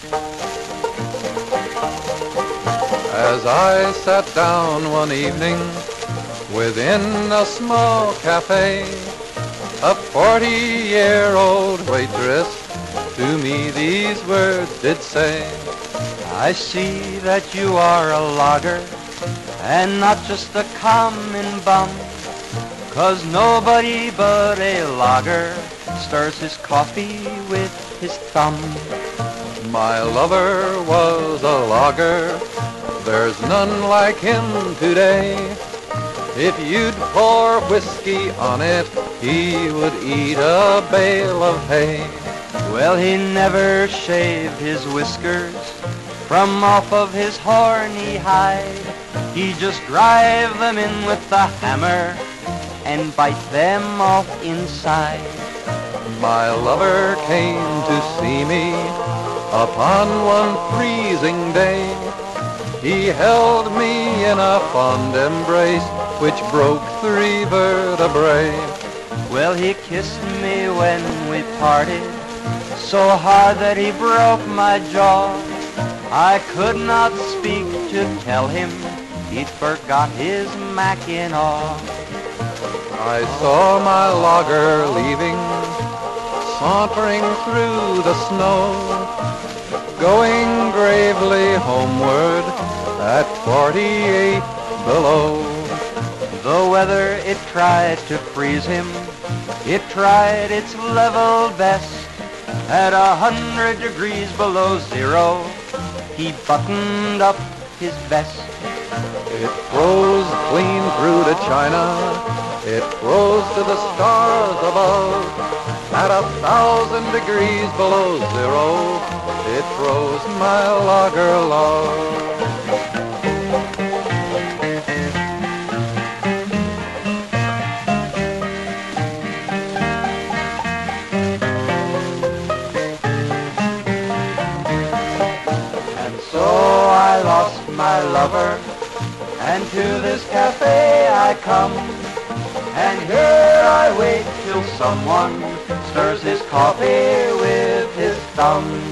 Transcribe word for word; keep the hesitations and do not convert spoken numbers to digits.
As I sat down one evening within a small cafe, a forty-year-old waitress to me these words did say, I see that you are a logger, and not just a common bum, 'cause nobody but a logger stirs his coffee with his thumb. My lover was a logger, there's none like him today. If you'd pour whiskey on it, he would eat a bale of hay. Well, he never shaved his whiskers from off of his horny hide. He just drive them in with the hammer and bite them off inside. My lover came to see me upon one freezing day. He held me in a fond embrace which broke three vertebrae. Well, he kissed me when we parted, so hard that he broke my jaw. I could not speak to tell him he'd forgot his mackinaw. I saw my logger leaving, sauntering through the snow, going gravely homeward at forty-eight below. The weather, it tried to freeze him, it tried its level best. At a hundred degrees below zero, he buttoned up his vest. It froze clean through to China, it froze to the stars above. At a thousand degrees below zero, it froze my logger love. And so I lost my lover, and to this cafe I come, and here I wait till someone stirs his coffee with his thumb.